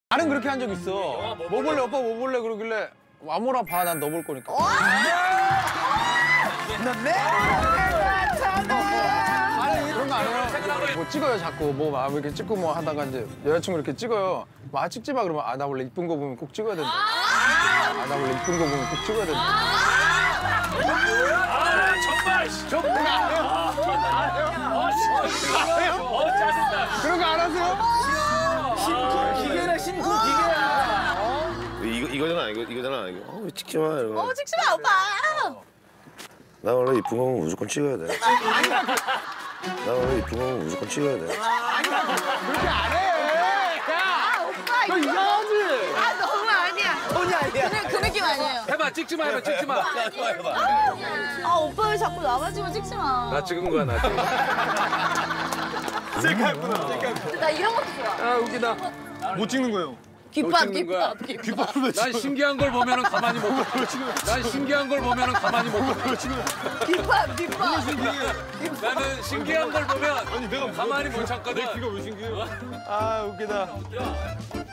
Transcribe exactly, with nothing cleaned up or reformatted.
나는 그렇게 한 적 있어. 뭐 볼래 오빠 뭐 볼래 그러길래 아무나 봐 난 너 볼 거니까. 넌 내가 찾아. 아니 그런 거 안 해요. 뭐 찍어요 자꾸 뭐 막 이렇게 찍고 뭐 하다가 이제 여자친구 이렇게 찍어요. 뭐 아 찍지 마 그러면 아 나 원래 이쁜 거 보면 꼭 찍어야 된다. 아 나 원래 이쁜 거 보면 꼭 찍어야 된다. 아 정말 정말 안 해요. 안 해요. 어 짜증나. 그런 거 안 하세요? 신고 기계라 신고 기계야. 이거 이거잖아 이거 이거잖아 이거. 어, 왜 찍지 마 이런 거. 어, 찍지 마, 오빠. 나 원래 이쁜 거 보면 무조건 찍어야 돼. 나 원래 이쁜 거 보면 무조건 찍어야 돼. 그렇게 안 해. 아, 오빠, 너 이거. 이상하지? 아, 너무 아니야. 돈이 아니야. 그, 그 느낌 아니에요. 해봐 찍지 마 해봐 찍지 마. 아, 오빠 왜 자꾸 나가지고 찍지 마. 나 찍은 거야 나 지금. 셀카였구나. 셀카. 나 이런 것도 좋아. 아 웃기다. 못 찍는 거예요. 귓밥, 찍는 거야. 귓밥, 귓밥. 귓밥을 왜 난 신기한 걸 보면은 가만히 못 가. 난 신기한 걸 보면은 가만히 못 가. 귓밥, 귓밥. 나는 신기한 걸 보면 가만히 못 참거든. 왜 신기해요? 아 웃기다.